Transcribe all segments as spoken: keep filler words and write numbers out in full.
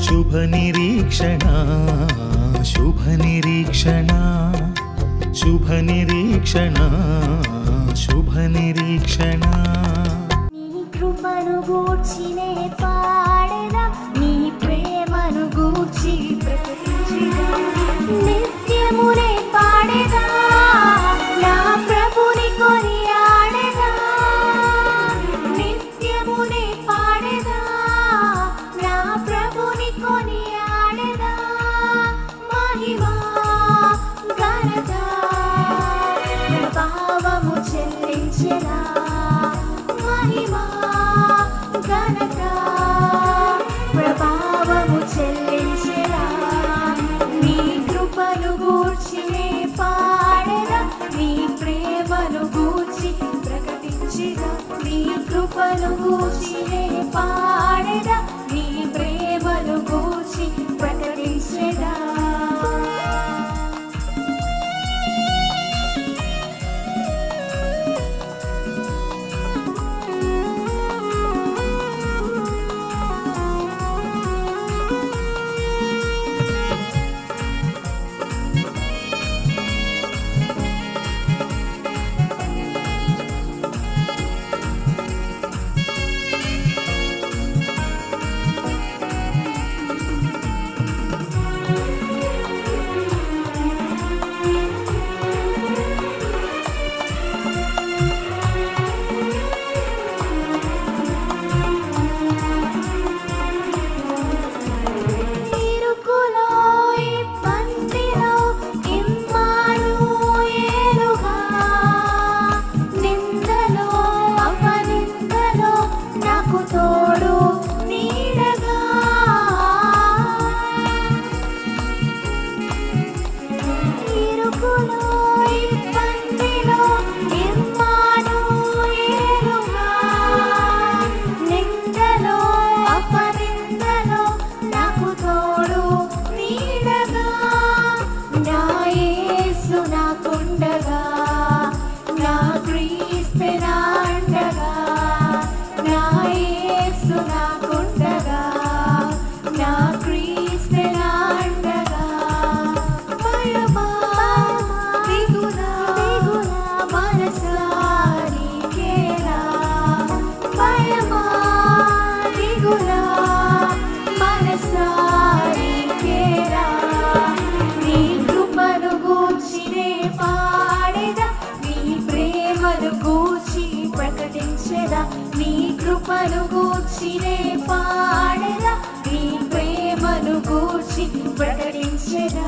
శుభ నిరీక్షణ శుభ నిరీక్షణ శుభ నిరీక్షణ శుభ నిరీక్షణ నీ కృపను గూర్చినే పాడెదా నీ ప్రేమను గూర్చి ప్రకటించెదా నిత్యమునే పాడెదా నా ప్రభుని కొనియాడెదా నిత్యమునే పాడెదా నా ప్రభుని కొనియాడెదా మహిమా ఘనత ప్రభావము చెల్లించెదా మహిమా ఘనత ప్రభావము చెల్లించెదా నీ కృపను గూర్చినే పాడెదా నీ ప్రేమను గూర్చి ప్రకటించెదా నీ కృపను గూర్చినే పాడెదా నీ ప్రేమను గూర్చి ప్రకటించెదా ఇరుకులో ఇబ్బందిలో ఇమ్మానుయేలుగా నిందలో అపనిందలో నాకు తోడు నీడగా ఇరుకులో ఇబ్బందిలో ఇమ్మానుయేలుగా నిందలో అపనిందలో నాకు తోడు నీడగా నా యేసు నాకుండగా నా క్రీస్తు నా అండగా నా యేసు నాకుండగా నా క్రీస్తు నా అండగా భయమా దిగులా మనసా నీకేలా భయమా దిగులా మనసా నీకేలా నీ కృపను గూర్చినే పాడెదా నీ ప్రేమను గూర్చి ప్రకటించెదా నీ కృపను గూర్చినే పాడెదా నీ ప్రేమను గూర్చి ప్రకటించెదా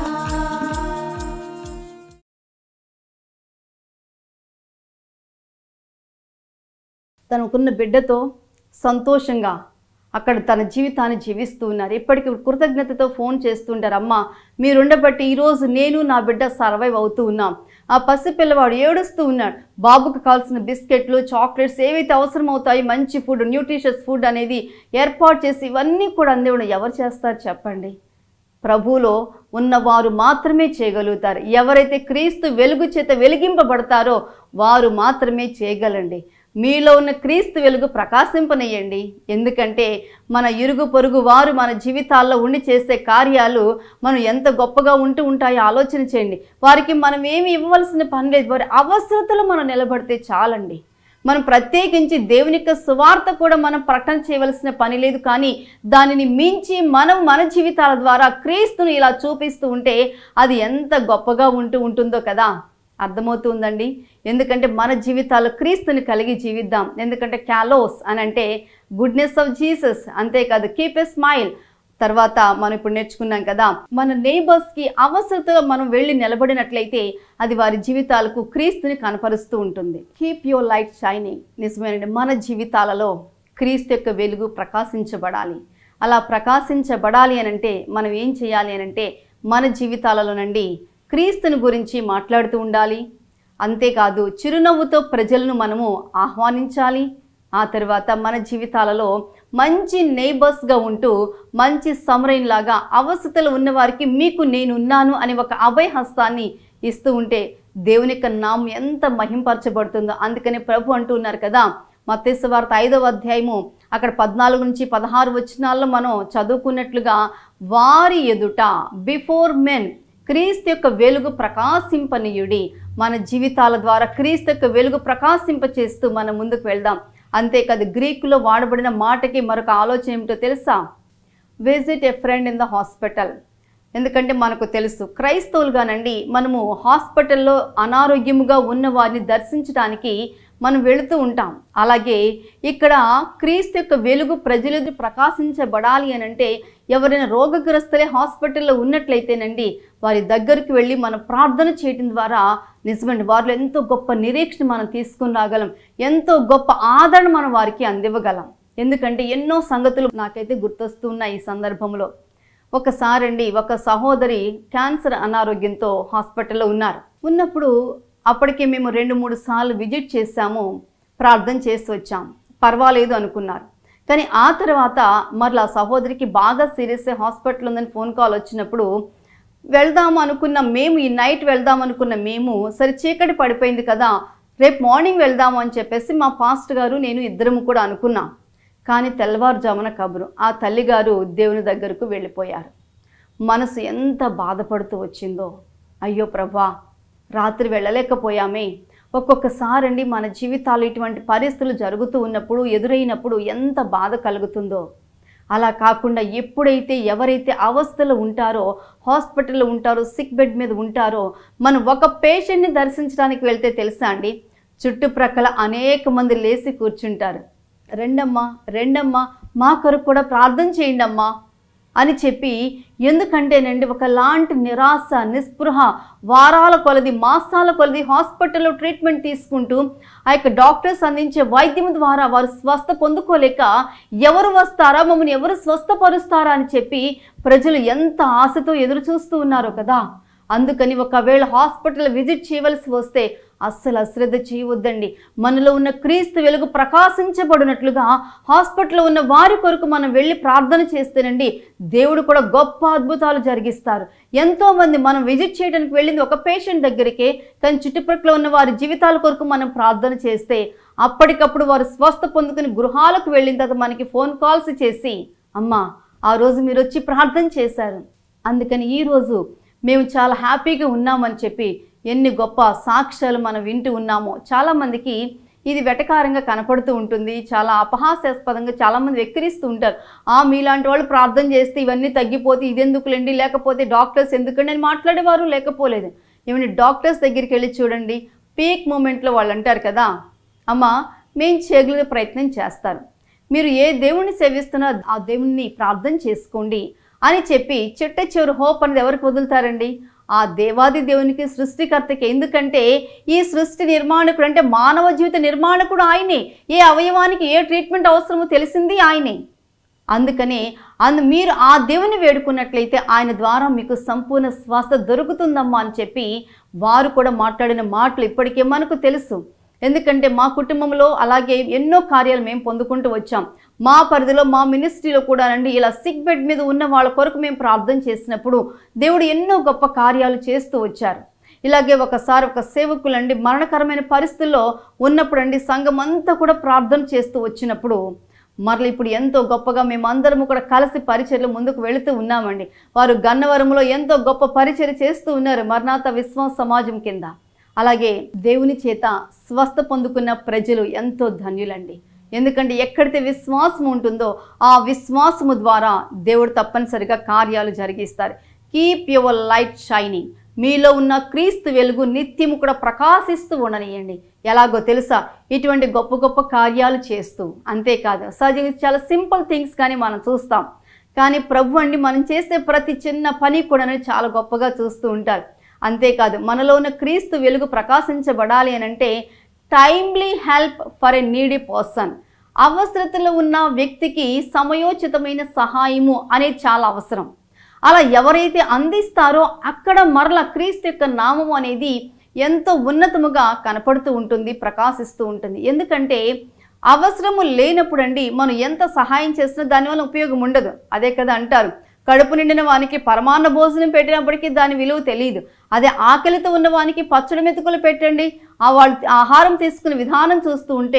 తనకున్న బిడ్డతో సంతోషంగా అక్కడ తన జీవితాన్ని జీవిస్తూ ఉన్నారు. ఇప్పటికీ కృతజ్ఞతతో ఫోన్ చేస్తుంటారు, అమ్మ మీరుండబట్టి ఈరోజు నేను నా బిడ్డ సర్వైవ్ అవుతూ ఉన్నాం. ఆ పసిపిల్లవాడు ఏడుస్తూ ఉన్నాడు. బాబుకు కావాల్సిన బిస్కెట్లు చాక్లెట్స్ ఏవైతే అవసరం అవుతాయి, మంచి ఫుడ్ న్యూట్రిషియస్ ఫుడ్ అనేది ఏర్పాటు చేసి ఇవన్నీ కూడా అందివ్వడం ఎవరు చేస్తారు చెప్పండి? ప్రభువులో ఉన్నవారు మాత్రమే చేయగలుగుతారు. ఎవరైతే క్రీస్తు వెలుగు చేత వెలిగింపబడతారో వారు మాత్రమే చేయగలండి. మీలో ఉన్న క్రీస్తు వెలుగు ప్రకాశింపనేయండి. ఎందుకంటే మన ఇరుగు పొరుగు వారు మన జీవితాల్లో ఉండి చేసే కార్యాలు మనం ఎంత గొప్పగా ఉంటూ ఉంటాయో ఆలోచన చేయండి. వారికి మనం ఏమి ఇవ్వవలసిన పని లేదు. వారి అవసరతలు మనం నిలబడితే చాలండి. మనం ప్రత్యేకించి దేవుని యొక్క సువార్త కూడా మనం ప్రకటన చేయవలసిన పని లేదు. కానీ దానిని మించి మనం మన జీవితాల ద్వారా క్రీస్తుని ఇలా చూపిస్తూ ఉంటే అది ఎంత గొప్పగా ఉంటూ ఉంటుందో కదా. అర్థమవుతుందండి. ఎందుకంటే మన జీవితాల్లో క్రీస్తుని కలిగి జీవిద్దాం. ఎందుకంటే క్యాలోస్ అని అంటే గుడ్నెస్ ఆఫ్ జీసస్, అంతేకాదు కీప్ ఎ స్మైల్. తర్వాత మనం ఇప్పుడు నేర్చుకున్నాం కదా, మన నైబర్స్కి అవసరతగా మనం వెళ్ళి నిలబడినట్లయితే అది వారి జీవితాలకు క్రీస్తుని కనపరుస్తూ ఉంటుంది. Keep your light shining. నిజమేనండి, మన జీవితాలలో క్రీస్తు యొక్క వెలుగు ప్రకాశించబడాలి. అలా ప్రకాశించబడాలి అనంటే మనం ఏం చేయాలి అనంటే మన జీవితాలలో నుండి క్రీస్తుని గురించి మాట్లాడుతూ ఉండాలి. అంతేకాదు చిరునవ్వుతో ప్రజలను మనము ఆహ్వానించాలి. ఆ తర్వాత మన జీవితాలలో మంచి నైబర్స్గా ఉంటూ మంచి సమరయునిలాగా అవసరతలు ఉన్నవారికి మీకు నేనున్నాను అని ఒక అభయహస్తాన్ని ఇస్తూ ఉంటే దేవుని యొక్క నామం ఎంత మహింపరచబడుతుందో. అందుకని ప్రభు అంటూ ఉన్నారు కదా, మత్తయి సువార్త ఐదవ అధ్యాయము అక్కడ పద్నాలుగు నుంచి పదహారు వచనాల్లో మనం చదువుకున్నట్లుగా వారి ఎదుట బిఫోర్ మెన్ క్రీస్తు యొక్క వెలుగు ప్రకాశింపనీయుడి. మన జీవితాల ద్వారా క్రీస్తు యొక్క వెలుగు ప్రకాశింప చేస్తూ మనం ముందుకు వెళ్దాం. అంతేకాదు గ్రీకులో వాడబడిన మాటకి మరొక ఆలోచన ఏమిటో తెలుసా? Visit a friend in the hospital. ఎందుకంటే మనకు తెలుసు క్రైస్తవులుగానండి మనము హాస్పిటల్లో అనారోగ్యముగా ఉన్న వారిని దర్శించడానికి మనం వెళుతూ ఉంటాం. అలాగే ఇక్కడ క్రీస్తు యొక్క వెలుగు ప్రజలు ప్రకాశించబడాలి అని అంటే ఎవరైనా రోగగ్రస్తులే హాస్పిటల్లో ఉన్నట్లయితేనండి వారి దగ్గరికి వెళ్ళి మనం ప్రార్థన చేయడం ద్వారా నిజమండి వారిలో ఎంతో గొప్ప నిరీక్షణ మనం తీసుకుని రాగలం, ఎంతో గొప్ప ఆదరణ మనం వారికి అందివ్వగలం. ఎందుకంటే ఎన్నో సంగతులు నాకైతే గుర్తొస్తున్నాయి ఈ సందర్భంలో. ఒకసారి అండి ఒక సహోదరి క్యాన్సర్ అనారోగ్యంతో హాస్పిటల్లో ఉన్నారు. ఉన్నప్పుడు అప్పటికే మేము రెండు మూడు సార్లు విజిట్ చేశాము, ప్రార్థన చేసి వచ్చాం, పర్వాలేదు అనుకున్నారు. కానీ ఆ తర్వాత మరలా సహోదరికి బాగా సీరియస్ హాస్పిటల్ ఉందని ఫోన్ కాల్ వచ్చినప్పుడు వెళ్దాము అనుకున్న మేము ఈ నైట్ వెళ్దాం అనుకున్న మేము సరే చీకటి పడిపోయింది కదా రేపు మార్నింగ్ వెళ్దాము అని చెప్పేసి మా పాస్టర్ గారు నేను ఇద్దరము కూడా అనుకున్నాం. కానీ తెల్లవారుజామున కబురు ఆ తల్లిగారు దేవుని దగ్గరకు వెళ్ళిపోయారు. మనసు ఎంత బాధపడుతూ వచ్చిందో, అయ్యో ప్రభా రాత్రి వెళ్ళలేకపోయామే. ఒక్కొక్కసారి అండి మన జీవితాలు ఇటువంటి పరిస్థితులు జరుగుతూ ఉన్నప్పుడు ఎదురైనప్పుడు ఎంత బాధ కలుగుతుందో. అలా కాకుండా ఎప్పుడైతే ఎవరైతే అవస్థలో ఉంటారో హాస్పిటల్లో ఉంటారో సిక్ బెడ్ మీద ఉంటారో మనం ఒక పేషెంట్ని దర్శించడానికి వెళ్తే తెలుసా అండి చుట్టుప్రక్కల అనేక మంది లేచి కూర్చుంటారు. రెండమ్మా రెండమ్మా మా కొరకు కూడా ప్రార్థన చేయండి అమ్మా అని చెప్పి, ఎందుకంటేనండి ఒకలాంటి నిరాశ నిస్పృహ వారాల కొలది మాసాల కొలది హాస్పిటల్లో ట్రీట్మెంట్ తీసుకుంటూ ఆ యొక్క డాక్టర్స్ అందించే వైద్యం ద్వారా వారు స్వస్థ పొందుకోలేక ఎవరు వస్తారా మమ్మల్ని ఎవరు స్వస్థపరుస్తారా అని చెప్పి ప్రజలు ఎంత ఆశతో ఎదురు చూస్తూ ఉన్నారో కదా. అందుకని ఒకవేళ హాస్పిటల్ విజిట్ చేయవలసి వస్తే అస్సలు అశ్రద్ధ చేయవద్దండి. మనలో ఉన్న క్రీస్తు వెలుగు ప్రకాశించబడినట్లుగా హాస్పిటల్లో ఉన్న వారి కొరకు మనం వెళ్ళి ప్రార్థన చేస్తేనండి దేవుడు కూడా గొప్ప అద్భుతాలు జరిగిస్తారు. ఎంతోమంది మనం విజిట్ చేయడానికి వెళ్ళింది ఒక పేషెంట్ దగ్గరికే, కానీ చుట్టుపక్కల ఉన్న వారి జీవితాల కొరకు మనం ప్రార్థన చేస్తే అప్పటికప్పుడు వారు స్వస్థ పొందుకుని గృహాలకు వెళ్ళిన తర్వాత మనకి ఫోన్ కాల్స్ చేసి అమ్మా ఆ రోజు మీరు వచ్చి ప్రార్థన చేశారు, అందుకని ఈరోజు మేము చాలా హ్యాపీగా ఉన్నామని చెప్పి ఎన్ని గొప్ప సాక్ష్యాలు మనం వింటూ ఉన్నామో. చాలామందికి ఇది వెటకారంగా కనపడుతూ ఉంటుంది, చాలా అపహాస్యాస్పదంగా చాలామంది వెక్కిరిస్తూ ఉంటారు. ఆ మీలాంటి వాళ్ళు ప్రార్థన చేస్తే ఇవన్నీ తగ్గిపోతే ఇదెందుకులేండి, లేకపోతే డాక్టర్స్ ఎందుకండి అని మాట్లాడేవారు లేకపోలేదు. ఏమంటే డాక్టర్స్ దగ్గరికి వెళ్ళి చూడండి, పీక్ మూమెంట్లో వాళ్ళు అంటారు కదా అమ్మ మేము చేయగలిగే ప్రయత్నం చేస్తారు, మీరు ఏ దేవుణ్ణి సేవిస్తున్నారో ఆ దేవుణ్ణి ప్రార్థన చేసుకోండి అని చెప్పి చిట్ట చివరి హోప్ అనేది ఎవరికి వదులుతారండి? ఆ దేవాది దేవునికి సృష్టికర్తకి. ఎందుకంటే ఈ సృష్టి నిర్మాణకుడు అంటే మానవ జీవిత నిర్మాణకుడు ఆయనే, ఏ అవయవానికి ఏ ట్రీట్మెంట్ అవసరమో తెలిసింది ఆయనే. అందుకనే అందు మీరు ఆ దేవుని వేడుకున్నట్లయితే ఆయన ద్వారా మీకు సంపూర్ణ స్వస్థ దొరుకుతుందమ్మా అని చెప్పి వారు కూడా మాట్లాడిన మాటలు ఇప్పటికే మనకు తెలుసు. ఎందుకంటే మా కుటుంబంలో అలాగే ఎన్నో కార్యాలు మేము పొందుకుంటూ వచ్చాం. మా పరిధిలో మా మినిస్ట్రీలో కూడా అండి ఇలా సిక్ బెడ్ మీద ఉన్న వాళ్ళ కొరకు మేము ప్రార్థన చేసినప్పుడు దేవుడు ఎన్నో గొప్ప కార్యాలు చేస్తూ వచ్చారు. ఇలాగే ఒకసారి ఒక సేవకులండి మరణకరమైన పరిస్థితుల్లో ఉన్నప్పుడు అండి సంఘం అంతా కూడా ప్రార్థన చేస్తూ వచ్చినప్పుడు మరలా ఇప్పుడు ఎంతో గొప్పగా మేమందరము కూడా కలిసి పరిచర్లు ముందుకు వెళుతూ ఉన్నామండి. వారు గన్నవరంలో ఎంతో గొప్ప పరిచర్య చేస్తూ ఉన్నారు మరణాత విశ్వాస సమాజం కింద. అలాగే దేవుని చేత స్వస్థ పొందుకున్న ప్రజలు ఎంతో ధన్యులండి. ఎందుకంటే ఎక్కడైతే విశ్వాసం ఉంటుందో ఆ విశ్వాసము ద్వారా దేవుడు తప్పనిసరిగా కార్యాలు జరిగిస్తారు. Keep your light shining. మీలో ఉన్న క్రీస్తు వెలుగు నిత్యము కూడా ప్రకాశిస్తూ ఉండనియండి. ఎలాగో తెలుసా, ఇటువంటి గొప్ప గొప్ప కార్యాలు చేస్తూ. అంతేకాదు సహజంగా చాలా సింపుల్ థింగ్స్ కానీ మనం చూస్తాం, కానీ ప్రభు అండి మనం చేసే ప్రతి చిన్న పని కూడా చాలా గొప్పగా చూస్తూ ఉంటారు. అంతేకాదు మనలో ఉన్న క్రీస్తు వెలుగు ప్రకాశించబడాలి అని అంటే timely help for a needy person. అవసరతలో ఉన్న వ్యక్తికి సమయోచితమైన సహాయము అనేది చాలా అవసరం. అలా ఎవరైతే అందిస్తారో అక్కడ మరల క్రీస్తు యొక్క నామము అనేది ఎంతో ఉన్నతముగా కనపడుతూ ఉంటుంది, ప్రకాశిస్తూ ఉంటుంది. ఎందుకంటే అవసరము లేనప్పుడు అండి మనం ఎంత సహాయం చేసినా దానివల్ల ఉపయోగం ఉండదు. అదే కదా అంటారు, కడుపు నిండిన వానికి పరమాన్న భోజనం పెట్టినప్పటికీ దాని విలువ తెలియదు. అదే ఆకలితో ఉన్న వానికి పచ్చడి మెతుకులు పెట్టండి, ఆ వాళ్ళు ఆహారం తీసుకునే విధానం చూస్తూ ఉంటే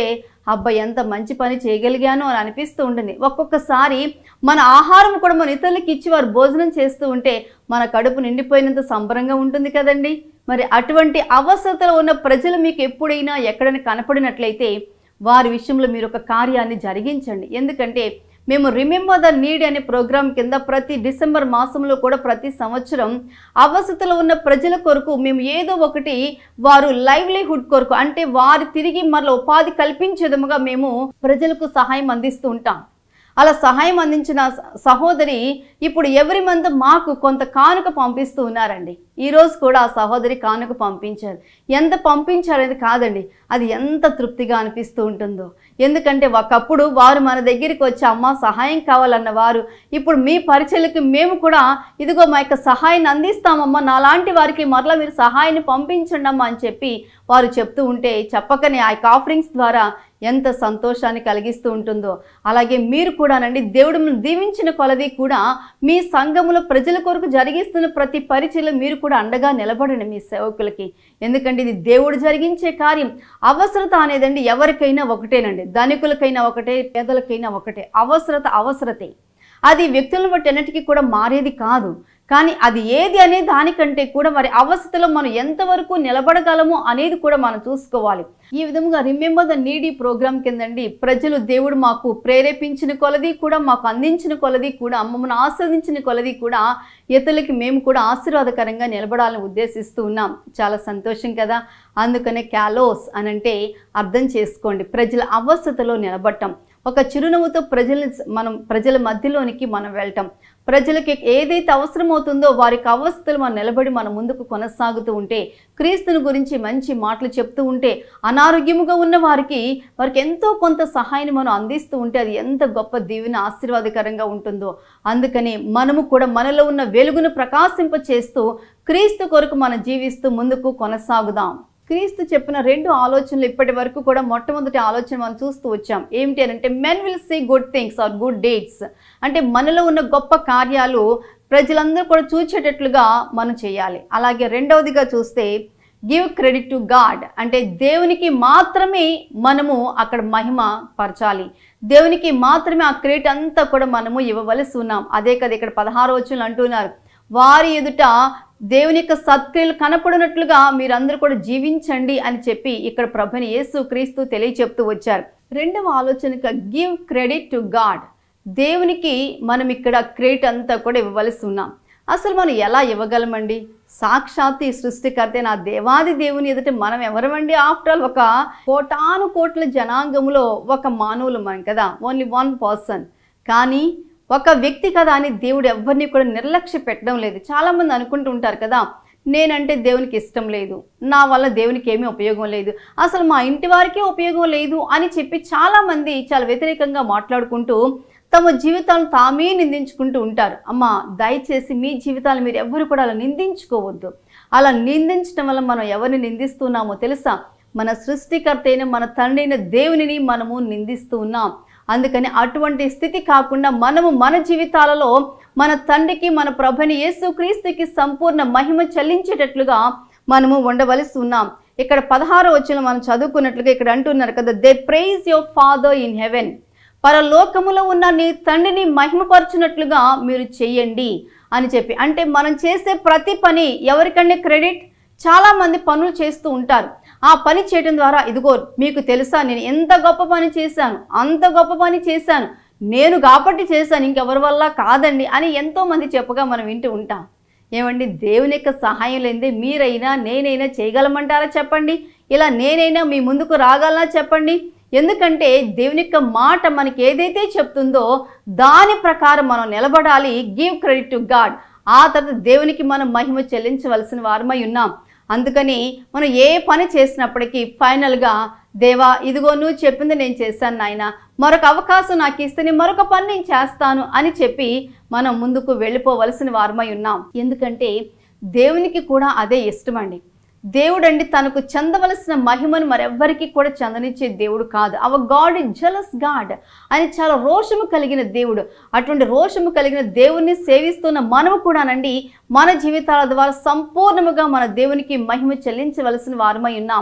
అబ్బా ఎంత మంచి పని చేయగలిగాను అని అనిపిస్తూ ఉంటుంది. ఒక్కొక్కసారి మన ఆహారం కూడా మన ఇతరులకు ఇచ్చి వారు భోజనం చేస్తూ ఉంటే మన కడుపు నిండిపోయినంత సంబరంగా ఉంటుంది కదండి. మరి అటువంటి అవసరతలో ఉన్న ప్రజలు మీకు ఎప్పుడైనా ఎక్కడైనా కనపడినట్లయితే వారి విషయంలో మీరు ఒక కార్యాన్ని జరిగించండి. ఎందుకంటే మేము రిమెంబర్ ద నీడ్ అనే ప్రోగ్రాం కింద ప్రతి డిసెంబర్ మాసంలో కూడా ప్రతి సంవత్సరం అవసరతలో ఉన్న ప్రజల కొరకు మేము ఏదో ఒకటి వారు లైవ్లీహుడ్ కొరకు అంటే వారి తిరిగి మరల ఉపాధి కల్పించేదముగా మేము ప్రజలకు సహాయం అందిస్తూ ఉంటాం. అలా సహాయం అందించిన సహోదరి ఇప్పుడు ఎవరి మంత్ మాకు కొంత కానుక పంపిస్తూ ఉన్నారండి. ఈరోజు కూడా ఆ సహోదరి కానుక పంపించారు. ఎంత పంపించారనేది కాదండి, అది ఎంత తృప్తిగా అనిపిస్తూ ఉంటుందో. ఎందుకంటే ఒకప్పుడు వారు మన దగ్గరికి వచ్చి అమ్మ సహాయం కావాలన్న వారు ఇప్పుడు మీ పరిచయలకు మేము కూడా ఇదిగో మా యొక్క సహాయాన్ని అందిస్తామమ్మా, నాలాంటి వారికి మరలా మీరు సహాయాన్ని పంపించండి అమ్మా అని చెప్పి వారు చెప్తూ ఉంటే చెప్పకనే ఆ యొక్క ఆఫరింగ్స్ ద్వారా ఎంత సంతోషాన్ని కలిగిస్తూ ఉంటుందో. అలాగే మీరు కూడానండి దేవుడు మిమ్మల్ని దీవించిన కొలది కూడా మీ సంఘములో ప్రజల కొరకు జరిగిస్తున్న ప్రతి పరిచయలో మీరు కూడా అండగా నిలబడండి మీ సేవకులకి. ఎందుకంటే ఇది దేవుడు జరిగించే కార్యం. అవసరత అనేదండి ఎవరికైనా ఒకటేనండి, ధనికులకైనా ఒకటే, పేదలకైనా ఒకటే. అవసరత అవసరతే, అది వ్యక్తులను బట్టి అన్నిటికీ కూడా మారేది కాదు. కానీ అది ఏది అనే దానికంటే కూడా మరి అవసరతలో మనం ఎంతవరకు నిలబడగలము అనేది కూడా మనం చూసుకోవాలి. ఈ విధంగా రిమెంబర్ ద నీడీ ప్రోగ్రాం కిందండి ప్రజలు దేవుడు మాకు ప్రేరేపించిన కొలది కూడా మాకు అందించిన కొలది కూడా మమ్మల్ని ఆస్వాదించిన కొలది కూడా ఇతరులకి మేము కూడా ఆశీర్వాదకరంగా నిలబడాలని ఉద్దేశిస్తూ ఉన్నాం. చాలా సంతోషం కదా. అందుకనే క్యాలోస్ అనంటే అర్థం చేసుకోండి, ప్రజల అవసరతలో నిలబడటం. ఒక చిరునవ్వుతో ప్రజల మనం ప్రజల మధ్యలోనికి మనం వెళ్ళటం, ప్రజలకి ఏదైతే అవసరమవుతుందో వారికి అవసరతలు మనం నిలబడి మనం ముందుకు కొనసాగుతూ ఉంటే, క్రీస్తుని గురించి మంచి మాటలు చెప్తూ ఉంటే, అనారోగ్యముగా ఉన్న వారికి వారికి ఎంతో కొంత సహాయాన్ని మనం అందిస్తూ ఉంటే అది ఎంత గొప్ప దీవెన ఆశీర్వాదకరంగా ఉంటుందో. అందుకని మనము కూడా మనలో ఉన్న వెలుగును ప్రకాశింప చేస్తూ క్రీస్తు కొరకు మనం జీవిస్తూ ముందుకు కొనసాగుదాం. క్రీస్తు చెప్పిన రెండు ఆలోచనలు ఇప్పటి వరకు కూడా మొట్టమొదటి ఆలోచన మనం చూస్తూ వచ్చాం. ఏమిటి అని అంటే men will see good things or good deeds, అంటే మనలో ఉన్న గొప్ప కార్యాలు ప్రజలందరూ కూడా చూచేటట్లుగా మనం చేయాలి. అలాగే రెండవదిగా చూస్తే గివ్ క్రెడిట్ టు గాడ్, అంటే దేవునికి మాత్రమే మనము అక్కడ మహిమ పరచాలి, దేవునికి మాత్రమే ఆ క్రెడిట్ అంతా కూడా మనము ఇవ్వవలసి ఉన్నాం. అదే కదా ఇక్కడ పదహారు వచనాలు అంటున్నారు, వారి ఎదుట దేవుని యొక్క సత్క్రియలు కనపడినట్లుగా మీరందరూ కూడా జీవించండి అని చెప్పి ఇక్కడ ప్రభుని యేసు క్రీస్తు తెలియచెప్తూ వచ్చారు. రెండవ ఆలోచనగా గివ్ క్రెడిట్ టు గాడ్, దేవునికి మనం ఇక్కడ క్రెడిట్ అంతా కూడా ఇవ్వవలసి ఉన్నాం. అసలు మనం ఎలా ఇవ్వగలమండి? సాక్షాత్ ఈ సృష్టికర్త నా దేవాది దేవుని ఎదుట మనం ఎవరమండి? ఆఫ్టర్ ఆల్ ఒక కోటాను కోట్ల జనాంగంలో ఒక మానవులు మనం కదా, ఓన్లీ వన్ పర్సన్. కానీ ఒక వ్యక్తి కదా అని దేవుడు ఎవరిని కూడా నిర్లక్ష్య పెట్టడం లేదు. చాలామంది అనుకుంటూ ఉంటారు కదా, నేనంటే దేవునికి ఇష్టం లేదు, నా వల్ల దేవునికి ఏమీ ఉపయోగం లేదు, అసలు మా ఇంటి వారికే ఉపయోగం లేదు అని చెప్పి చాలామంది చాలా వ్యతిరేకంగా మాట్లాడుకుంటూ తమ జీవితాలను తామే నిందించుకుంటూ ఉంటారు. అమ్మ దయచేసి మీ జీవితాలు మీరు ఎవరు కూడా అలా నిందించుకోవద్దు. అలా నిందించడం వల్ల మనం ఎవరిని నిందిస్తున్నామో తెలుసా? మన సృష్టికర్త అయిన మన తండ్రి అయిన దేవునిని మనము నిందిస్తూ ఉన్నాం. అందుకని అటువంటి స్థితి కాకుండా మనము మన జీవితాలలో మన తండ్రికి మన ప్రభుని యేసు క్రీస్తుకి సంపూర్ణ మహిమ చెల్లించేటట్లుగా మనము ఉండవలసి ఉన్నాం. ఇక్కడ పదహారో వచనం మనం చదువుకున్నట్లుగా ఇక్కడ అంటున్నారు కదా, they praise your father in heaven, పరలోకములో ఉన్న నీ తండ్రిని మహిమపరచునట్లుగా మీరు చెయ్యండి అని చెప్పి. అంటే మనం చేసే ప్రతి పని ఎవరికంటే క్రెడిట్? చాలా మంది పనులు చేస్తూ ఉంటారు. ఆ పని చేయడం ద్వారా ఇదిగో మీకు తెలుసా నేను ఎంత గొప్ప పని చేశాను, అంత గొప్ప పని చేశాను, నేను కాబట్టి చేశాను, ఇంకెవరి వల్ల కాదండి అని ఎంతో మంది చెప్పగా మనం వింటూ ఉంటాం. ఏమండి, దేవుని యొక్క సహాయం లేనిదే మీరైనా నేనైనా చేయగలమంటారా చెప్పండి? ఇలా నేనైనా మీ ముందుకు రాగలనా చెప్పండి? ఎందుకంటే దేవుని యొక్క మాట మనకి ఏదైతే చెప్తుందో దాని ప్రకారం మనం నిలబడాలి. Give credit to God. ఆ తర్వాత దేవునికి మనం మహిమ చెల్లించవలసిన వారమై ఉన్నాం. అందుకని మనం ఏ పని చేసినప్పటికీ ఫైనల్గా దేవా ఇదిగో నువ్వు చెప్పింది నేను చేశాను నాయన, మరొక అవకాశం నాకు ఇస్తే మరొక పని నేను చేస్తాను అని చెప్పి మనం ముందుకు వెళ్ళిపోవలసిన వారమై ఉన్నాం. ఎందుకంటే దేవునికి కూడా అదే ఇష్టమండి. దేవుడండి తనకు చెందవలసిన మహిమను మరెవ్వరికి కూడా చెందనిచ్చే దేవుడు కాదు. Our God is jealous God. ఆయన చాలా రోషము కలిగిన దేవుడు. అటువంటి రోషము కలిగిన దేవుణ్ణి సేవిస్తున్న మనము కూడానండి మన జీవితాల ద్వారా సంపూర్ణముగా మన దేవునికి మహిమ చెల్లించవలసిన వారమై ఉన్నాం.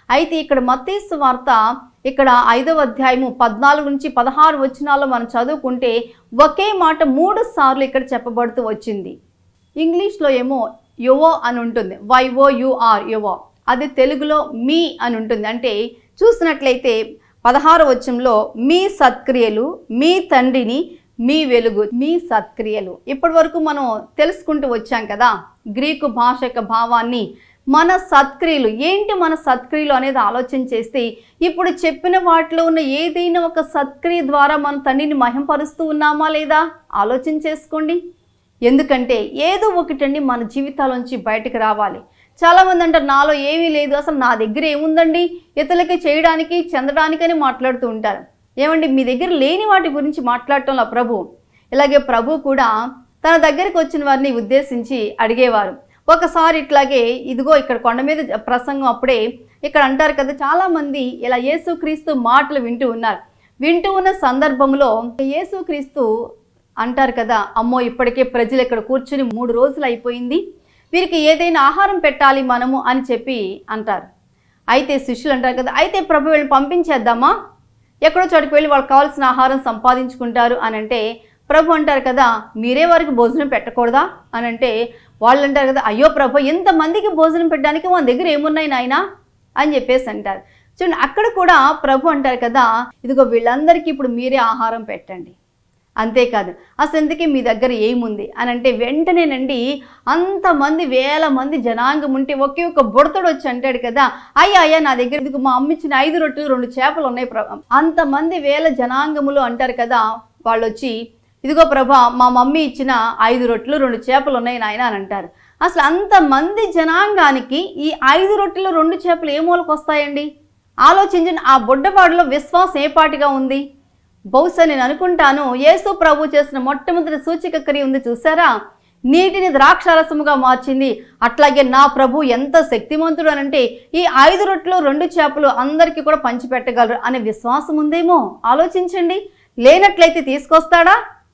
అయితే ఇక్కడ మత్తయి సువార్త ఇక్కడ ఐదవ అధ్యాయము పద్నాలుగు నుంచి పదహారు వచనాల్లో మనం చదువుకుంటే ఒకే మాట మూడు సార్లు ఇక్కడ చెప్పబడుతూ వచ్చింది. ఇంగ్లీష్లో ఏమో యువో అని ఉంటుంది, వైఓ యుఆర్ యువో. అది తెలుగులో మీ అని ఉంటుంది. అంటే చూసినట్లయితే పదహారు వచనంలో మీ సత్క్రియలు మీ తండ్రిని మీ వెలుగు, మీ సత్క్రియలు. ఇప్పటి వరకు మనం తెలుసుకుంటూ వచ్చాం కదా గ్రీకు భాష యొక్క భావాన్ని. మన సత్క్రియలు ఏంటి, మన సత్క్రియలు అనేది ఆలోచన చేస్తే ఇప్పుడు చెప్పిన వాటిలో ఉన్న ఏదైనా ఒక సత్క్రియ ద్వారా మన తండ్రిని మహింపరుస్తూ ఉన్నామా లేదా ఆలోచన చేసుకోండి. ఎందుకంటే ఏదో ఒకటండి మన జీవితాలోంచి బయటకు రావాలి. చాలామంది అంటారు నాలో ఏమీ లేదు, అసలు నా దగ్గర ఏముందండి ఇతరులకి చేయడానికి చెందడానికని మాట్లాడుతూ ఉంటారు. ఏమండి మీ దగ్గర లేని వాటి గురించి మాట్లాడటంలో ప్రభు. ఇలాగే ప్రభు కూడా తన దగ్గరికి వచ్చిన వారిని ఉద్దేశించి అడిగేవారు. ఒకసారి ఇట్లాగే ఇదిగో ఇక్కడ కొండ మీద ప్రసంగం అప్పుడే ఇక్కడ అంటారు కదా, చాలామంది ఇలా యేసుక్రీస్తు మాటలు వింటూ ఉన్నారు. వింటూ ఉన్న సందర్భంలో యేసుక్రీస్తు అంటారు కదా, అమ్మో ఇప్పటికే ప్రజలు ఇక్కడ కూర్చుని మూడు రోజులు అయిపోయింది, వీరికి ఏదైనా ఆహారం పెట్టాలి మనము అని చెప్పి అంటారు. అయితే శిష్యులు అంటారు కదా, అయితే ప్రభు వీళ్ళని పంపించేద్దామా, ఎక్కడో చోటుకు వెళ్ళి వాళ్ళకి కావాల్సిన ఆహారం సంపాదించుకుంటారు అని అంటే ప్రభు అంటారు కదా, మీరే వారికి భోజనం పెట్టకూడదా అని అంటే వాళ్ళు అంటారు కదా, అయ్యో ప్రభు ఎంతమందికి భోజనం పెట్టడానికి మన దగ్గర ఏమున్నాయి నాయనా అని చెప్పేసి అంటారు. చూడండి అక్కడ కూడా ప్రభు అంటారు కదా, ఇదిగో వీళ్ళందరికీ ఇప్పుడు మీరే ఆహారం పెట్టండి. అంతేకాదు అసలు ఎందుకే మీ దగ్గర ఏముంది అని అంటే వెంటనేనండి అంతమంది వేల మంది జనాంగం ఉంటే ఒకే ఒక బుడతడు వచ్చి అంటాడు కదా, అయ్యా అయ్యా నా దగ్గర ఇదిగో మా అమ్మ ఇచ్చిన ఐదు రొట్టెలు రెండు చేపలు ఉన్నాయి ప్రభు. అంతమంది వేల జనాంగములు అంటారు కదా, వాళ్ళు వచ్చి ఇదిగో ప్రభా మా మమ్మీ ఇచ్చిన ఐదు రొట్టెలు రెండు చేపలు ఉన్నాయి నాయన అని అంటారు. అసలు అంతమంది జనాంగానికి ఈ ఐదు రొట్టెలు రెండు చేపలు ఏ మూలకు వస్తాయండి ఆలోచించండి. ఆ బుడ్డవాడిలో విశ్వాసం ఏ పాటిగా ఉంది? బహుశా నేను అనుకుంటాను యేసు ప్రభు చేసిన మొట్టమొదటి సూచిక క్రియ ఉంది చూసారా, నీటిని ద్రాక్షారసముగా మార్చింది. అట్లాగే నా ప్రభు ఎంత శక్తిమంతుడు అనంటే ఈ ఐదు రొట్టెలు రెండు చేపలు అందరికీ కూడా పంచిపెట్టగలరు అనే విశ్వాసం ఉందేమో ఆలోచించండి. లేనట్లయితే తీసుకొస్తాడా?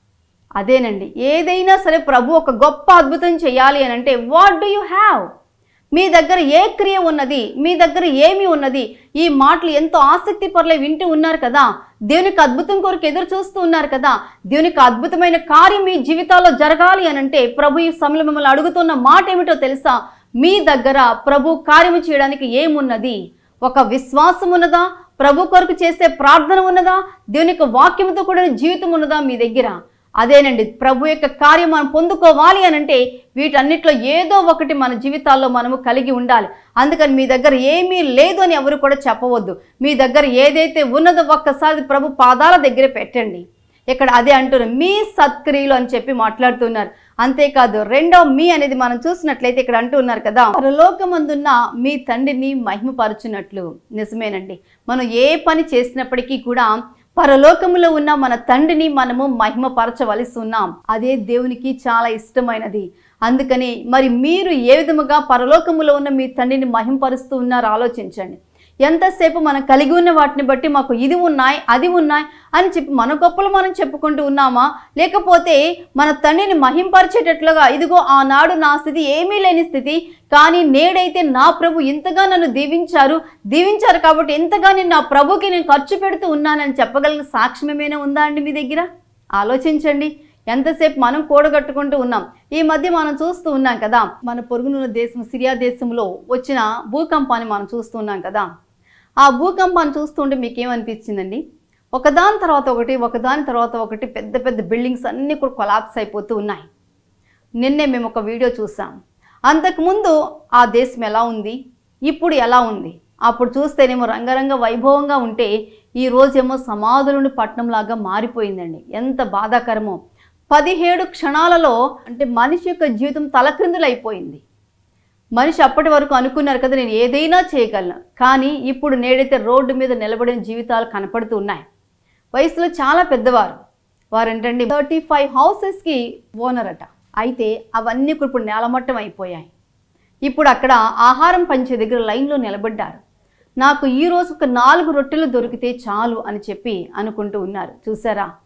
అదేనండి, ఏదైనా సరే ప్రభు ఒక గొప్ప అద్భుతం చేయాలి అని అంటే వాట్ డూ యూ హ్యావ్? మీ దగ్గర ఏ క్రియ ఉన్నది, మీ దగ్గర ఏమి ఉన్నది? ఈ మాటలు ఎంతో ఆసక్తి పరులే వింటూ ఉన్నారు కదా, దేవునికి అద్భుతం కొరకు ఎదురు చూస్తూ ఉన్నారు కదా. దేవునికి అద్భుతమైన కార్యం మీ జీవితాల్లో జరగాలి అని అంటే ప్రభు ఈ సమయంలో మిమ్మల్ని అడుగుతున్న మాట ఏమిటో తెలుసా? మీ దగ్గర ప్రభు కార్యము చేయడానికి ఏమున్నది? ఒక విశ్వాసం ఉన్నదా? ప్రభు కొరకు చేసే ప్రార్థన ఉన్నదా? దేవుని యొక్క వాక్యంతో కూడిన జీవితం ఉన్నదా మీ దగ్గర? అదేనండి ప్రభు యొక్క కార్యం మనం పొందుకోవాలి అని అంటే వీటన్నిటిలో ఏదో ఒకటి మన జీవితాల్లో మనము కలిగి ఉండాలి. అందుకని మీ దగ్గర ఏమీ లేదు అని ఎవరు కూడా చెప్పవద్దు. మీ దగ్గర ఏదైతే ఉన్నదో ఒక్కసారి ప్రభు పాదాల దగ్గర పెట్టండి. ఇక్కడ అదే అంటున్నారు మీ సత్క్రియలు అని చెప్పి మాట్లాడుతున్నారు. అంతేకాదు రెండో మీ అనేది మనం చూసినట్లయితే ఇక్కడ అంటున్నారు కదా, పరలోకమందున్న మీ తండ్రిని మహిమపరచునట్లు. నిజమేనండి, మనం ఏ పని చేసినప్పటికీ కూడా పరలోకములో ఉన్న మన తండ్రిని మనము మహిమపరచవలసి ఉన్నాం. అదే దేవునికి చాలా ఇష్టమైనది. అందుకని మరి మీరు ఏ విధముగా పరలోకములో ఉన్న మీ తండ్రిని మహిమపరుస్తూ ఉన్నారో ఆలోచించండి. ఎంతసేపు మనం కలిగి ఉన్న వాటిని బట్టి మాకు ఇది ఉన్నాయి అది ఉన్నాయి అని చెప్పి మన గొప్పలు మనం చెప్పుకుంటూ ఉన్నామా, లేకపోతే మన తండ్రిని మహింపరిచేటట్లుగా ఇదిగో ఆనాడు నా స్థితి ఏమీ లేని స్థితి, కానీ నేడైతే నా ప్రభు ఇంతగా నన్ను దీవించారు దీవించారు కాబట్టి ఎంతగా నేను నా ప్రభుకి నేను ఖర్చు పెడుతూ ఉన్నానని చెప్పగలిగిన సాక్ష్యం ఏమైనా ఉందా అండి మీ దగ్గర? ఆలోచించండి. ఎంతసేపు మనం కూడగట్టుకుంటూ ఉన్నాం. ఈ మధ్య మనం చూస్తూ ఉన్నాం కదా, మన పొరుగునున్న దేశం సిరియా దేశంలో వచ్చిన భూకంపాన్ని మనం చూస్తూ ఉన్నాం కదా. ఆ భూకంపాన్ని చూస్తుంటే మీకేమనిపించిందండి? ఒకదాని తర్వాత ఒకటి ఒకదాని తర్వాత ఒకటి పెద్ద పెద్ద బిల్డింగ్స్ అన్నీ కూడా కొలాప్స్ అయిపోతూ ఉన్నాయి. నిన్నే మేము ఒక వీడియో చూసాం. అంతకుముందు ఆ దేశం ఎలా ఉంది, ఇప్పుడు ఎలా ఉంది? అప్పుడు చూస్తేనేమో రంగరంగ వైభవంగా ఉంటే ఈ రోజేమో సమాధులని పట్టణంలాగా మారిపోయిందండి. ఎంత బాధాకరమో. పదిహేడు క్షణాలలో అంటే మనిషి యొక్క జీవితం తలక్రిందులైపోయింది. మనిషి అప్పటి వరకు అనుకున్నారు కదా నేను ఏదైనా చేయగలను, కానీ ఇప్పుడు నేడైతే రోడ్డు మీద నిలబడిన జీవితాలు కనపడుతూ ఉన్నాయి. వయసులో చాలా పెద్దవారు, వారేంటండి థర్టీ ఫైవ్ హౌసెస్కి ఓనర్ అట. అయితే అవన్నీ ఇప్పుడు నేలమట్టం అయిపోయాయి. ఇప్పుడు అక్కడ ఆహారం పంచే దగ్గర లైన్లో నిలబడ్డారు. నాకు ఈరోజు ఒక నాలుగు రొట్టెలు దొరికితే చాలు అని చెప్పి అనుకుంటూ ఉన్నారు. చూసారా,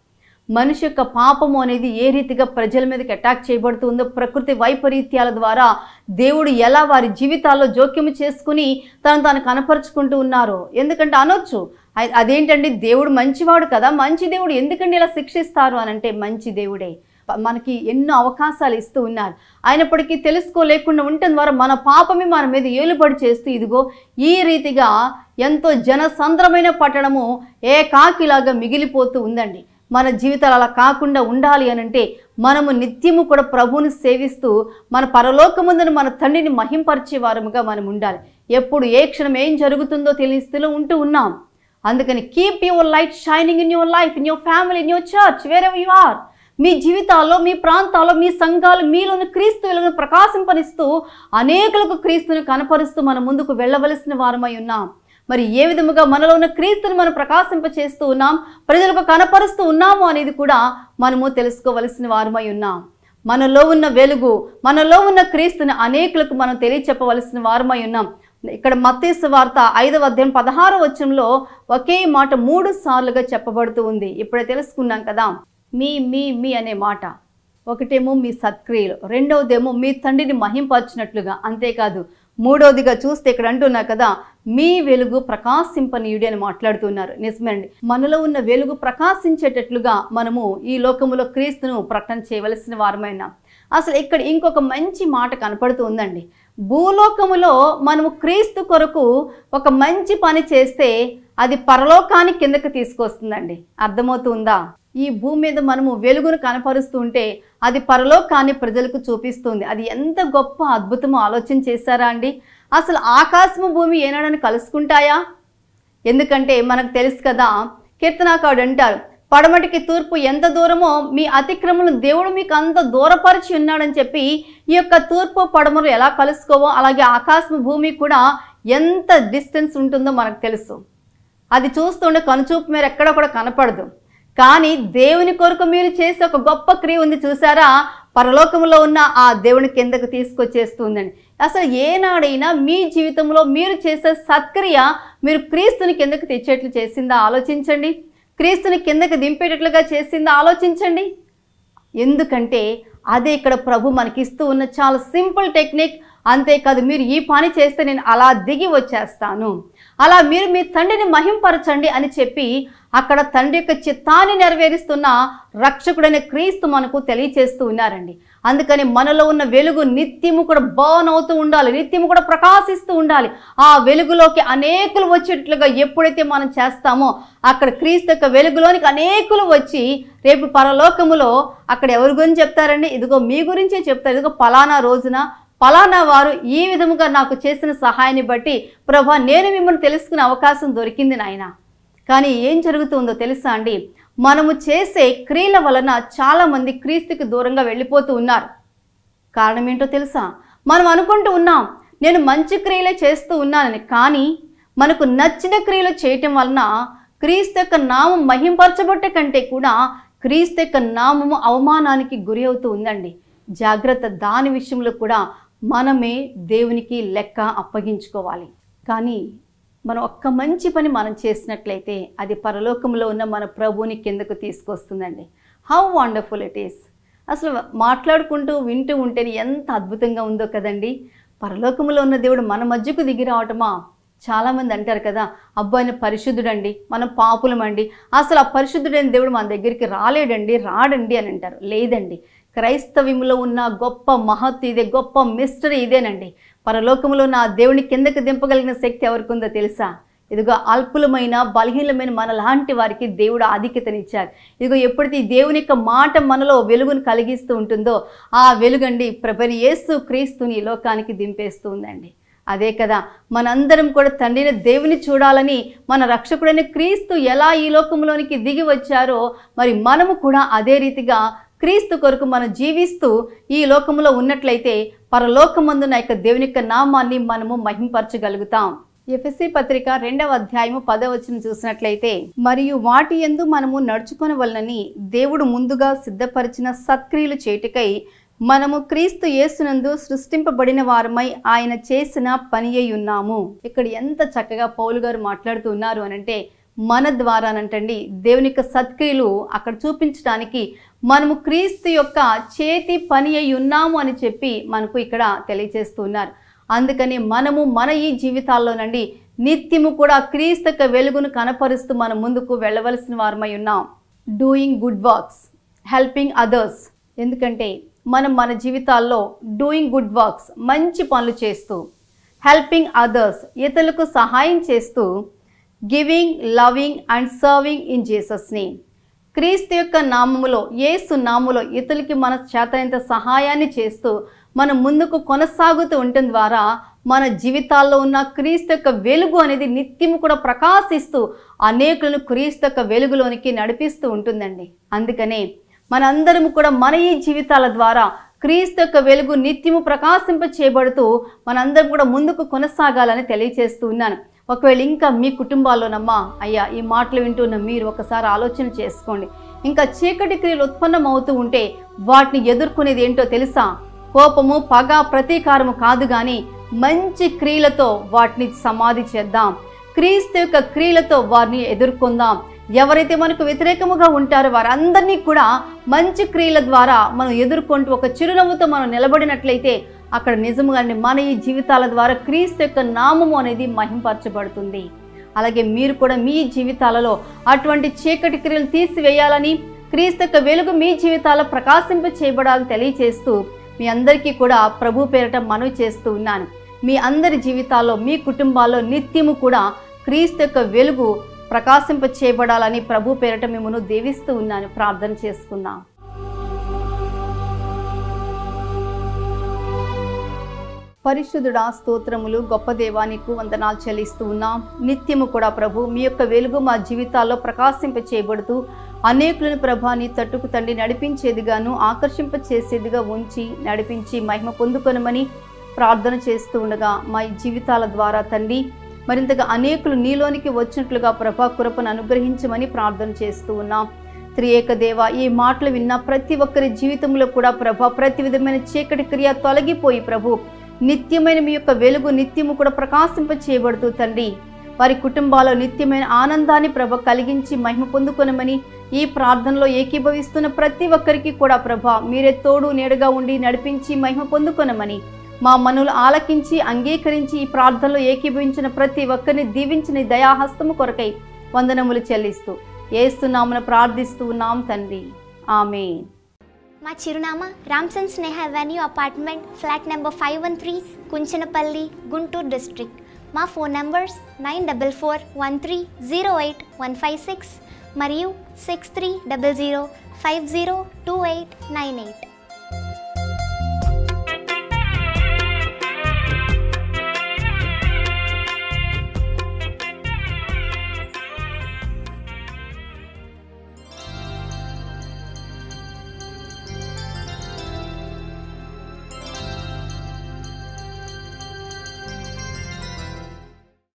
మనిషి యొక్క పాపము అనేది ఏ రీతిగా ప్రజల మీదకి అటాక్ చేయబడుతుందో, ప్రకృతి వైపరీత్యాల ద్వారా దేవుడు ఎలా వారి జీవితాల్లో జోక్యం చేసుకుని తను తాను కనపరుచుకుంటూ ఉన్నారో. ఎందుకంటే అనొచ్చు, అదేంటండి దేవుడు మంచివాడు కదా, మంచి దేవుడు ఎందుకండి ఇలా శిక్షిస్తారు అని అంటే, మంచి దేవుడే మనకి ఎన్నో అవకాశాలు ఇస్తూ ఉన్నారు. అయినప్పటికీ తెలుసుకోలేకుండా ఉండటం ద్వారా మన పాపమే మన మీద ఏలుబడి చేస్తూ ఇదిగో ఈ రీతిగా ఎంతో జనసంద్రమైన పట్టణము ఏకాకిలాగా మిగిలిపోతూ ఉందండి. మన జీవితాలు అలా కాకుండా ఉండాలి అని అంటే మనము నిత్యము కూడా ప్రభువుని సేవిస్తూ మన పరలోకమందున మన తండ్రిని మహింపరిచే వారముగా మనం ఉండాలి. ఎప్పుడు ఏ క్షణం ఏం జరుగుతుందో తెలియని స్థితిలో ఉంటూ ఉన్నాం. అందుకని keep your light shining in your life, in your family, in your church, wherever you are. మీ జీవితాల్లో, మీ ప్రాంతాల్లో, మీ సంఘాలు మీలోని క్రీస్తు వెలుగును ప్రకాశింపనిస్తూ అనేకులకు క్రీస్తుని కనపరుస్తూ మన ముందుకు వెళ్ళవలసిన వారమై ఉన్నాం. మరి ఏ విధముగా మనలో ఉన్న క్రీస్తుని మనం ప్రకాశింప చేస్తూ ఉన్నాం, ప్రజలకు కనపరుస్తూ ఉన్నాము అనేది కూడా మనము తెలుసుకోవలసిన వారమై ఉన్నాం. మనలో ఉన్న వెలుగు, మనలో ఉన్న క్రీస్తుని అనేకులకు మనం తెలియచెప్పవలసిన వారమై ఉన్నాం. ఇక్కడ మత్తయి సువార్త ఐదవ అధ్యాయం పదహారవ వచనంలో ఒకే మాట మూడు సార్లుగా చెప్పబడుతూ ఉంది. ఇప్పుడే తెలుసుకున్నాం కదా, మీ మీ మీ అనే మాట. ఒకటేమో మీ సత్క్రియలు, రెండవదేమో మీ తండ్రిని మహింపరిచినట్లుగా. అంతేకాదు మూడవదిగా చూస్తే ఇక్కడ అంటున్నా కదా, మీ వెలుగు ప్రకాశింపనీయుడి అని మాట్లాడుతున్నారు. నిజమేనండి, మనలో ఉన్న వెలుగు ప్రకాశించేటట్లుగా మనము ఈ లోకములో క్రీస్తును ప్రకటన చేయవలసిన వారమైనా. అసలు ఇక్కడ ఇంకొక మంచి మాట కనపడుతూ ఉందండి. భూలోకములో మనము క్రీస్తు కొరకు ఒక మంచి పని చేస్తే అది పరలోకానికి కిందకి తీసుకొస్తుందండి. అర్థమవుతుందా? ఈ భూమి మీద మనము వెలుగును కనపరుస్తూ ఉంటే అది పరలోకాన్ని ప్రజలకు చూపిస్తుంది. అది ఎంత గొప్ప అద్భుతమో ఆలోచన చేశారా అండి? అసలు ఆకాశము భూమి ఏనాడని కలుసుకుంటాయా? ఎందుకంటే మనకు తెలుసు కదా, కీర్తనాకారుడు అంటారు, పడమటికి తూర్పు ఎంత దూరమో మీ అతిక్రమను దేవుడు మీకు అంత దూరపరిచి ఉన్నాడని చెప్పి ఈ యొక్క తూర్పు పడమలు ఎలా కలుసుకోవో అలాగే ఆకాశము భూమి కూడా ఎంత డిస్టెన్స్ ఉంటుందో మనకు తెలుసు. అది చూస్తుండే కనుచూపు మీరు ఎక్కడ కూడా కనపడదు. కానీ దేవుని కొరకు మీరు చేసే ఒక గొప్ప క్రియ ఉంది చూసారా, పరలోకంలో ఉన్న ఆ దేవుని కిందకు తీసుకొచ్చేస్తుందండి. అసలు ఏనాడైనా మీ జీవితంలో మీరు చేసే సత్క్రియ మీరు క్రీస్తుని కిందకు తెచ్చేట్లు చేసిందా ఆలోచించండి. క్రీస్తుని కిందకి దింపేటట్లుగా చేసిందా ఆలోచించండి. ఎందుకంటే అదే ఇక్కడ ప్రభు మనకిస్తూ ఉన్న చాలా సింపుల్ టెక్నిక్. అంతేకాదు, మీరు ఈ పని చేస్తే నేను అలా దిగి వచ్చేస్తాను, అలా మీరు మీ తండ్రిని మహింపరచండి అని చెప్పి అక్కడ తండ్రి యొక్క చిత్తాన్ని నెరవేరుస్తున్న రక్షకుడైన క్రీస్తు మనకు తెలియచేస్తూ ఉన్నారండి. అందుకని మనలో ఉన్న వెలుగు నిత్యము కూడా బర్న్ అవుతూ ఉండాలి, నిత్యము కూడా ప్రకాశిస్తూ ఉండాలి. ఆ వెలుగులోకి అనేకులు వచ్చేటట్లుగా ఎప్పుడైతే మనం చేస్తామో అక్కడ క్రీస్తు యొక్క వెలుగులోనికి అనేకులు వచ్చి రేపు పరలోకములో అక్కడ ఎవరి గురించి చెప్తారండి? ఇదిగో మీ గురించే చెప్తారు. ఇదిగో పలానా రోజున పలానా వారు ఈ విధముగా నాకు చేసిన సహాయాన్ని బట్టి ప్రభా నేను మిమ్మల్ని తెలుసుకునే అవకాశం దొరికింది నాయన. కానీ ఏం జరుగుతుందో తెలుసా అండి? మనము చేసే క్రియల వలన చాలామంది క్రీస్తుకి దూరంగా వెళ్ళిపోతూ ఉన్నారు. కారణం ఏంటో తెలుసా? మనం అనుకుంటూ ఉన్నాం నేను మంచి క్రియలే చేస్తూ ఉన్నానని. కానీ మనకు నచ్చిన క్రియలు చేయటం వలన క్రీస్తు యొక్క నామం మహింపరచబట్టే కంటే కూడా క్రీస్తు యొక్క నామము అవమానానికి గురి అవుతూ ఉందండి. జాగ్రత్త, దాని విషయంలో కూడా మనమే దేవునికి లెక్క అప్పగించుకోవాలి. కానీ మనం ఒక్క మంచి పని మనం చేసినట్లయితే అది పరలోకంలో ఉన్న మన ప్రభువుని కిందకు తీసుకొస్తుందండి. How wonderful it is. అసలు మాట్లాడుకుంటూ వింటూ ఉంటేనే ఎంత అద్భుతంగా ఉందో కదండి. పరలోకంలో ఉన్న దేవుడు మన మధ్యకు దిగి రావటమా? చాలామంది అంటారు కదా, అబ్బాయిని పరిశుద్ధుడండి, మనం పాపులమండి, అసలు ఆ పరిశుద్ధుడైన దేవుడు మన దగ్గరికి రాలేడండి, రాడండి అని అంటారు. లేదండి, క్రైస్తవ్యంలో ఉన్న గొప్ప మహత్తు ఇదే, గొప్ప మిస్టరీ ఇదేనండి. పరలోకంలో ఉన్న దేవుని కిందకి దింపగలిగిన శక్తి ఎవరికి ఉందో తెలుసా? ఇదిగో అల్పులమైన బలహీనమైన మన లాంటి వారికి దేవుడు ఆధిక్యతనిచ్చారు. ఇదిగో ఎప్పుడైతే దేవుని యొక్క మాట మనలో వెలుగును కలిగిస్తూ ఉంటుందో ఆ వెలుగండి ప్రభువైన యేసు క్రీస్తుని ఈ లోకానికి దింపేస్తూ ఉందండి. అదే కదా మనందరం కూడా తండ్రిని దేవుని చూడాలని మన రక్షకుడైన క్రీస్తు ఎలా ఈ లోకంలోనికి దిగి వచ్చారో మరి మనము కూడా అదే రీతిగా క్రీస్తు కొరకు మనం జీవిస్తూ ఈ లోకంలో ఉన్నట్లయితే పరలోకమందున యొక్క దేవుని యొక్క నామాన్ని మనము మహింపరచగలుగుతాం. ఎఫెసీ పత్రిక రెండవ అధ్యాయము పదవ వచనం చూసినట్లయితే, మరియు వాటి యందు మనము నడుచుకొనవలెనని దేవుడు ముందుగా సిద్ధపరిచిన సత్క్రియలు చేయుటకై మనము క్రీస్తు యేసునందు సృష్టింపబడిన వారమై ఆయన చేసిన పని అయి ఉన్నాము. ఇక్కడ ఎంత చక్కగా పౌలు గారు మాట్లాడుతూ ఉన్నారు అనంటే, మన ద్వారానంటండి దేవుని యొక్క సత్క్రియలు అక్కడ చూపించడానికి మనము క్రీస్తు యొక్క చేతి పని అయి ఉన్నాము అని చెప్పి మనకు ఇక్కడ తెలియజేస్తున్నారు. అందుకని మనము మన ఈ జీవితాల్లోనండి నిత్యము కూడా క్రీస్తు యొక్క వెలుగును కనపరుస్తూ మనం ముందుకు వెళ్ళవలసిన వారమై ఉన్నాం. Doing good works, helping others. ఎందుకంటే మనం మన జీవితాల్లో డూయింగ్ గుడ్ వర్క్స్, మంచి పనులు చేస్తూ, హెల్పింగ్ అదర్స్, ఇతరులకు సహాయం చేస్తూ, giving, loving and serving in Jesus name. క్రీస్తు యొక్క నామములో, యేసు నామములో ఇతరులకి మన చేతనంత సహాయాన్ని చేస్తూ మనం ముందుకు కొనసాగుతూ ఉండటం ద్వారా మన జీవితాల్లో ఉన్న క్రీస్తు యొక్క వెలుగు అనేది నిత్యము కూడా ప్రకాశిస్తూ అనేకులను క్రీస్తు యొక్క వెలుగులోనికి నడిపిస్తూ ఉంటుందండి. అందుకనే మనందరం కూడా మన ఈ జీవితాల ద్వారా క్రీస్తు యొక్క వెలుగు నిత్యము ప్రకాశింప చేయబడుతూ మనందరం కూడా ముందుకు కొనసాగాలని తెలియజేస్తూ ఉన్నాను. ఒకవేళ ఇంకా మీ కుటుంబాల్లోనమ్మా అయ్యా ఈ మాటలు వింటున్న మీరు ఒకసారి ఆలోచన చేసుకోండి. ఇంకా చీకటి క్రియలు ఉత్పన్నం అవుతూ ఉంటే వాటిని ఎదుర్కొనేది ఏంటో తెలుసా? కోపము, పగ, ప్రతీకారము కాదు కానీ మంచి క్రియలతో వాటిని సమాధి చేద్దాం. క్రీస్తు యొక్క క్రియలతో వారిని ఎదుర్కొందాం. ఎవరైతే మనకు వ్యతిరేకముగా ఉంటారో వారందరినీ కూడా మంచి క్రియల ద్వారా మనం ఎదుర్కొంటూ ఒక చిరునవ్వుతో మనం నిలబడినట్లయితే అక్కడ నిజముగానే మన ఈ జీవితాల ద్వారా క్రీస్తు యొక్క నామము అనేది మహింపరచబడుతుంది. అలాగే మీరు కూడా మీ జీవితాలలో అటువంటి చీకటి క్రియలు తీసివేయాలని, క్రీస్తు యొక్క వెలుగు మీ జీవితాల్లో ప్రకాశింప చేయబడాలని తెలియజేస్తూ మీ అందరికీ కూడా ప్రభు పేరట మనవి చేస్తూ ఉన్నాను. మీ అందరి జీవితాల్లో, మీ కుటుంబాల్లో నిత్యము కూడా క్రీస్తు యొక్క వెలుగు ప్రకాశింప చేయబడాలని ప్రభు పేరట మిమ్మల్ని దీవిస్తూ ఉన్నాను. ప్రార్థన చేసుకుందాం. పరిశుద్ధుడా, స్తోత్రములు, గొప్ప దేవా, నీకు వందనాలు చెల్లిస్తూ ఉన్నాం. నిత్యము కూడా ప్రభు మీ యొక్క వెలుగు మా జీవితాల్లో ప్రకాశింప చేయబడుతూ అనేకులను ప్రభా నీ తట్టుకు తండ్రి నడిపించేదిగాను, ఆకర్షింప చేసేదిగా ఉంచి నడిపించి మహిమ పొందుకొనమని ప్రార్థన చేస్తూ ఉండగా మా జీవితాల ద్వారా తండ్రి మరింతగా అనేకులు నీలోనికి వచ్చినట్లుగా ప్రభా కృపను అనుగ్రహించమని ప్రార్థన చేస్తూ ఉన్నాం. త్రియేక దేవ, ఈ మాటలు విన్న ప్రతి ఒక్కరి జీవితంలో కూడా ప్రభా ప్రతి విధమైన చీకటి క్రియ తొలగిపోయి ప్రభు నిత్యమైన మీ యొక్క వెలుగు నిత్యము కూడా ప్రకాశింప చేయబడుతూ తండ్రి వారి కుటుంబాల్లో నిత్యమైన ఆనందాన్ని ప్రభ కలిగించి మహిమ పొందుకొనమని ఈ ప్రార్థనలో ఏకీభవిస్తున్న ప్రతి ఒక్కరికి కూడా ప్రభా మీరే తోడు నీడగా ఉండి నడిపించి మహిమ పొందుకొనమని మా మనులు ఆలకించి అంగీకరించి ఈ ప్రార్థనలో ఏకీభవించిన ప్రతి ఒక్కరిని దీవించిన దయాహస్తము కొరకై వందనములు చెల్లిస్తూ యేసునామమున ప్రార్థిస్తూ ఉన్నాం తండ్రి, ఆమేన్. మా చిరునామా Ramson Sneha avenue apartment, flat number five one three, Kunchanapalli, Guntur district. మా phone numbers nine double four one three zero eight one five six మరియు six three double zero five zero two eight nine eight.